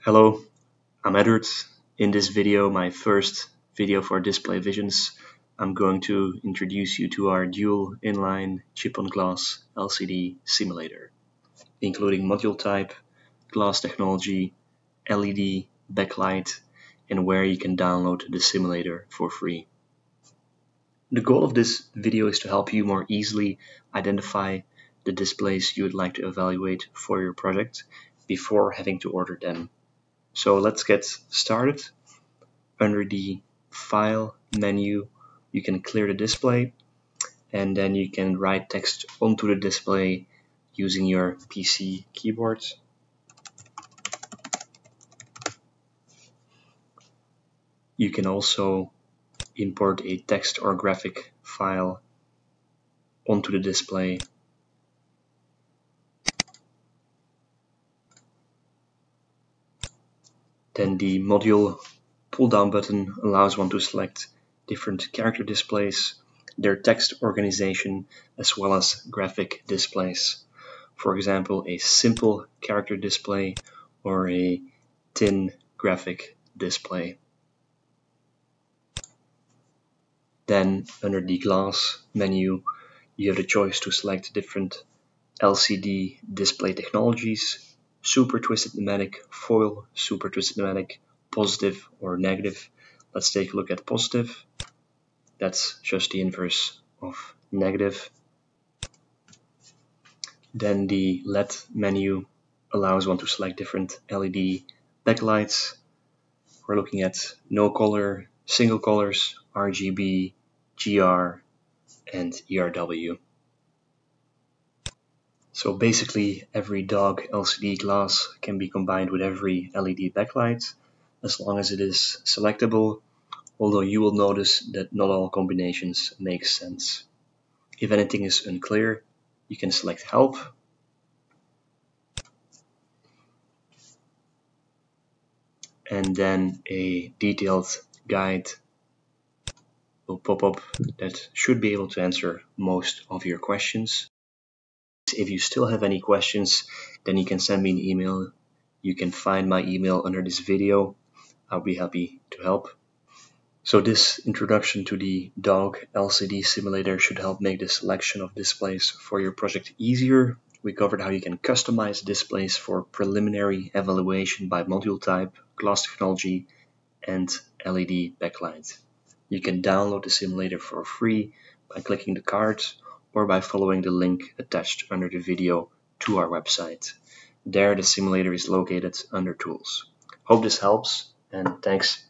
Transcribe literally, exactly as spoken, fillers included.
Hello, I'm Edward. In this video, my first video for Display Visions, I'm going to introduce you to our dual inline chip-on-glass L C D simulator, including module type, glass technology, L E D backlight, and where you can download the simulator for free. The goal of this video is to help you more easily identify the displays you would like to evaluate for your project before having to order them. So let's get started. Under the File menu, you can clear the display, and then you can write text onto the display using your P C keyboard. You can also import a text or graphic file onto the display. Then the module pull-down button allows one to select different character displays, their text organization, as well as graphic displays. For example, a simple character display or a thin graphic display. Then under the glass menu, you have the choice to select different L C D display technologies: super twisted pneumatic, foil, super twisted pneumatic, positive or negative. Let's take a look at positive. That's just the inverse of negative. Then the L E D menu allows one to select different L E D backlights. We're looking at no color, single colors, R G B, G R, and E R W. So basically every dog L C D glass can be combined with every L E D backlight as long as it is selectable, although you will notice that not all combinations make sense. If anything is unclear, you can select Help. And then a detailed guide will pop up that should be able to answer most of your questions. If you still have any questions, then you can send me an email. You can find my email under this video. I'll be happy to help. So this introduction to the dog L C D simulator should help make the selection of displays for your project easier. We covered how you can customize displays for preliminary evaluation by module type, glass technology, and L E D backlight. You can download the simulator for free by clicking the card or by following the link attached under the video to our website. There the simulator is located under Tools. Hope this helps, and thanks